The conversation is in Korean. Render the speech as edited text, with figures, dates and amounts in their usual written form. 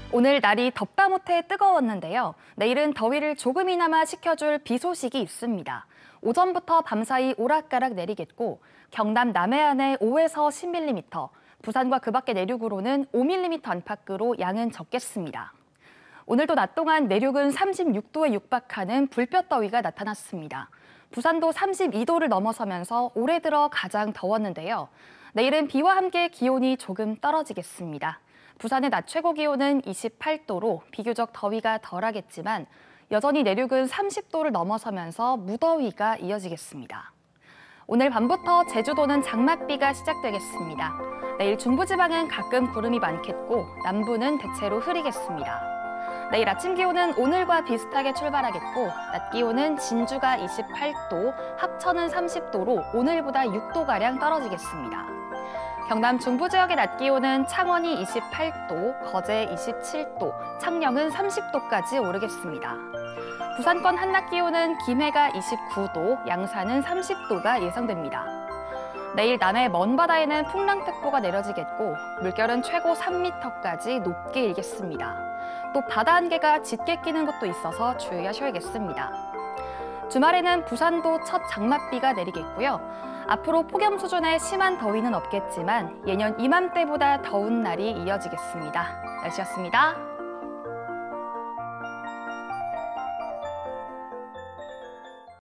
오늘 날이 덥다 못해 뜨거웠는데요. 내일은 더위를 조금이나마 식혀줄 비 소식이 있습니다. 오전부터 밤사이 오락가락 내리겠고 경남 남해안에 5에서 10mm, 부산과 그 밖의 내륙으로는 5mm 안팎으로 양은 적겠습니다. 오늘도 낮 동안 내륙은 36도에 육박하는 불볕더위가 나타났습니다. 부산도 32도를 넘어서면서 올해 들어 가장 더웠는데요. 내일은 비와 함께 기온이 조금 떨어지겠습니다. 부산의 낮 최고 기온은 28도로 비교적 더위가 덜하겠지만 여전히 내륙은 30도를 넘어서면서 무더위가 이어지겠습니다. 오늘 밤부터 제주도는 장맛비가 시작되겠습니다. 내일 중부지방은 가끔 구름이 많겠고 남부는 대체로 흐리겠습니다. 내일 아침 기온은 오늘과 비슷하게 출발하겠고 낮 기온은 진주가 28도, 합천은 30도로 오늘보다 6도가량 떨어지겠습니다. 경남 중부 지역의 낮 기온은 창원이 28도, 거제 27도, 창녕은 30도까지 오르겠습니다. 부산권 한낮 기온은 김해가 29도, 양산은 30도가 예상됩니다. 내일 남해 먼바다에는 풍랑특보가 내려지겠고 물결은 최고 3m까지 높게 일겠습니다. 또 바다 안개가 짙게 끼는 곳도 있어서 주의하셔야겠습니다. 주말에는 부산도 첫 장맛비가 내리겠고요. 앞으로 폭염 수준의 심한 더위는 없겠지만 예년 이맘때보다 더운 날이 이어지겠습니다. 날씨였습니다.